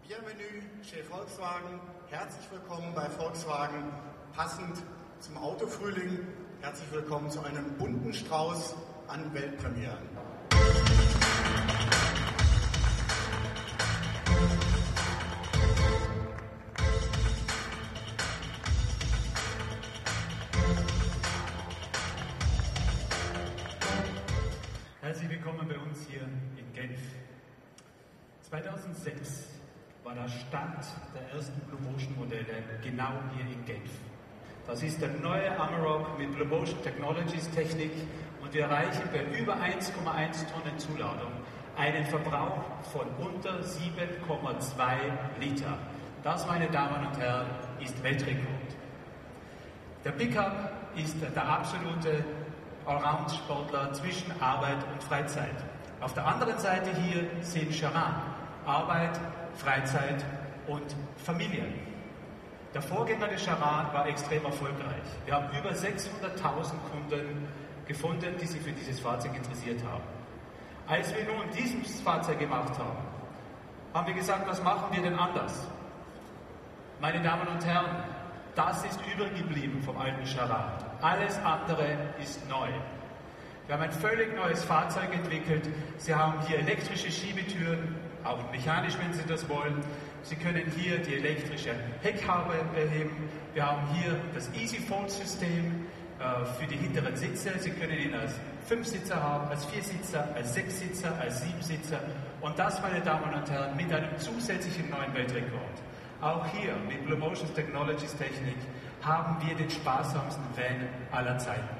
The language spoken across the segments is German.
Bienvenue chez Volkswagen. Herzlich willkommen bei Volkswagen. Passend zum Autofrühling. Herzlich willkommen zu einem bunten Strauß an Weltpremieren. Herzlich willkommen bei uns hier in Genf. 2006 war der Start der ersten Blue Motion Modelle genau hier in Genf. Das ist der neue Amarok mit Blue Motion Technologies Technik und wir erreichen bei über 1,1 Tonnen Zuladung einen Verbrauch von unter 7,2 Liter. Das, meine Damen und Herren, ist Weltrekord. Der Pickup ist der absolute Allround-Sportler zwischen Arbeit und Freizeit. Auf der anderen Seite hier sind Charan, Arbeit, Freizeit und Familie. Der Vorgänger des Charan war extrem erfolgreich. Wir haben über 600.000 Kunden gefunden, die sich für dieses Fahrzeug interessiert haben. Als wir nun dieses Fahrzeug gemacht haben, haben wir gesagt, was machen wir denn anders? Meine Damen und Herren, das ist übergeblieben vom alten Charan. Alles andere ist neu. Wir haben ein völlig neues Fahrzeug entwickelt. Sie haben hier elektrische Schiebetüren, auch mechanisch, wenn Sie das wollen. Sie können hier die elektrische Heckhaube beheben. Wir haben hier das EasyFold-System für die hinteren Sitze. Sie können ihn als 5-Sitzer haben, als 4-Sitzer, als 6-Sitzer, als 7-Sitzer. Und das, meine Damen und Herren, mit einem zusätzlichen neuen Weltrekord. Auch hier mit Blue Motion Technologies Technik haben wir den sparsamsten Van aller Zeiten.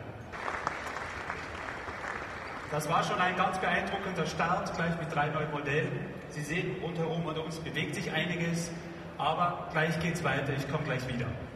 Das war schon ein ganz beeindruckender Start, gleich mit 3 neuen Modellen. Sie sehen, rundherum und uns bewegt sich einiges, aber gleich geht's weiter. Ich komme gleich wieder.